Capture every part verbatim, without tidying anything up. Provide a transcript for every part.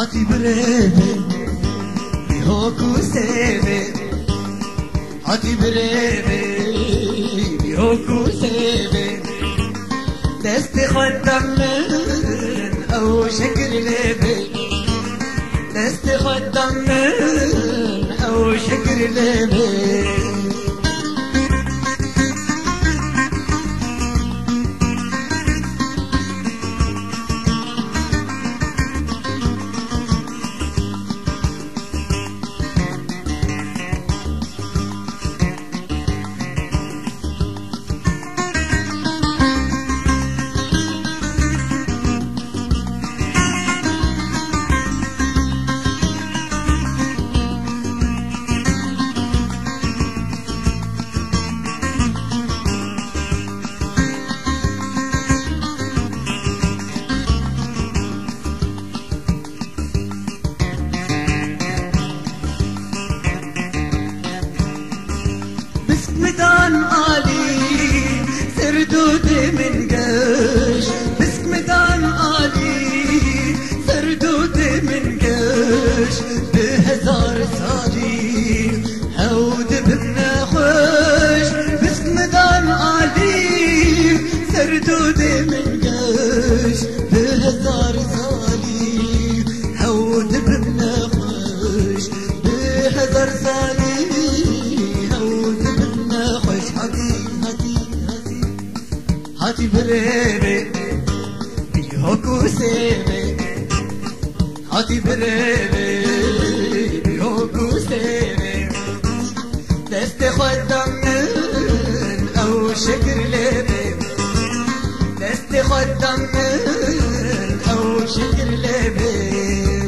هاتي بريبي بيهوكو سيبي هاتي بريبي بيهوكو سيبي دستي خدام من او شكل ليبي دستي خدام من او شكل ليبي ميدان آلي سردودي من قش بسك ميدان آلي سردودي من قش بهزار سالي هود ببنا خوش بسك ميدان آلي سردودي من قش بهزار سالي هود ببنا خوش بهزار سالي هاتي بريبي بيهوكو سيبي هاتي بريبي بيهوكو سيبي دستي خدام من او شكر ليبي دستي خدام من او شكر ليبي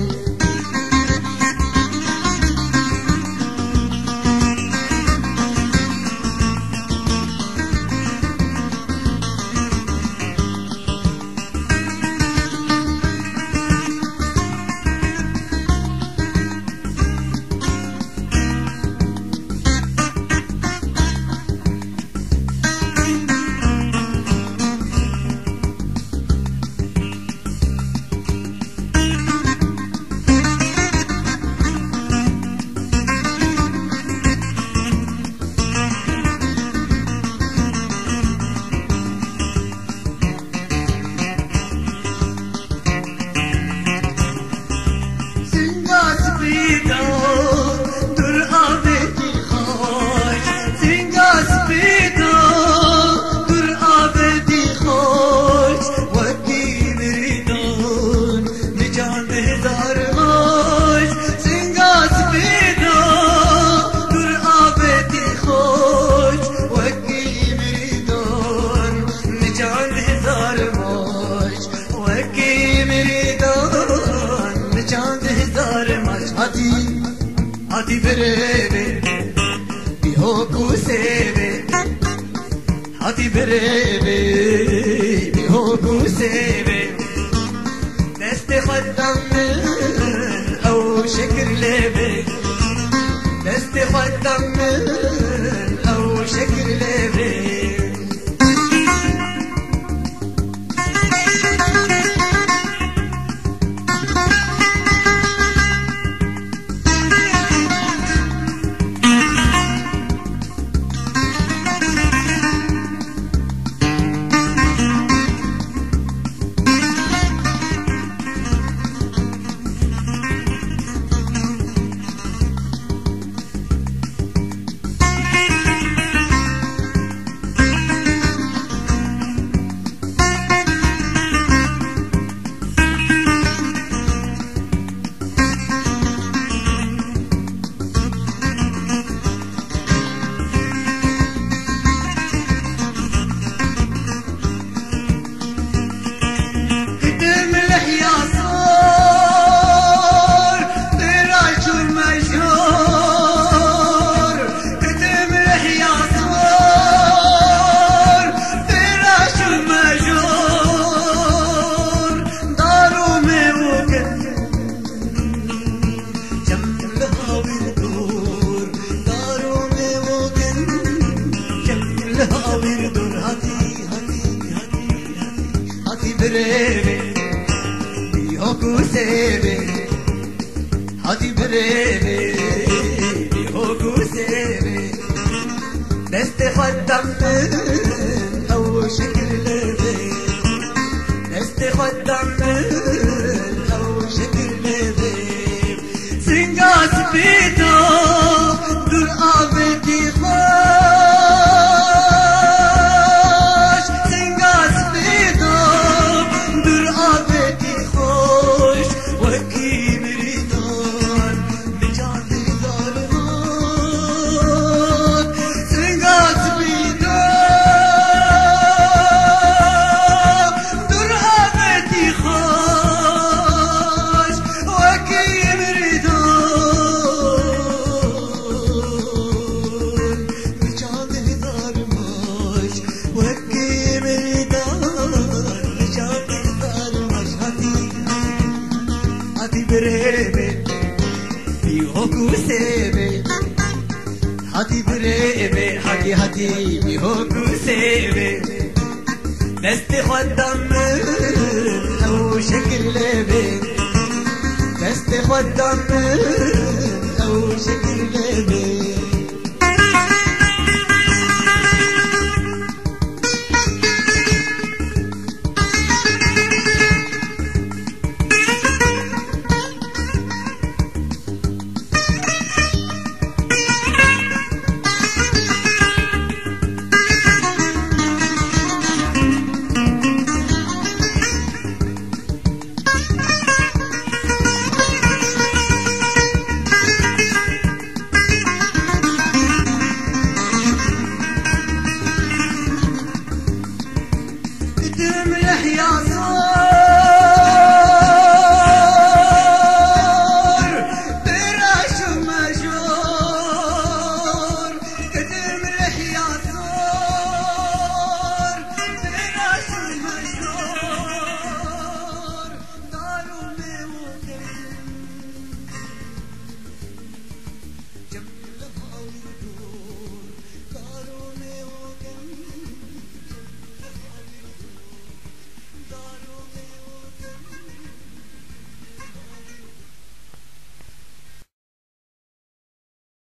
هاتي بريبي بيهوكو سيبي هاتي بريبي بيهوكو سيبي دستي خدام من او شكر ليبي دستي خدام من او شكر ليبي بريبي بيهوكو سيبي هاتي بريبي بيهوكو سيبي دست خدم من أو شكل لبي دست خدم من أو شكل لبي سنجاس بيتو دور آبتي خوش سنجاس بيتو دور آبتي خوش وكي مريدان مجالي دارمان سنجاس بيتو دور آبتي خوش وكي هاتي بريبي هاتي هاتي بيهوكو سيبي دست خدم من أو شكل لبي دست خدم من أو شكل لبي تملح يا صوت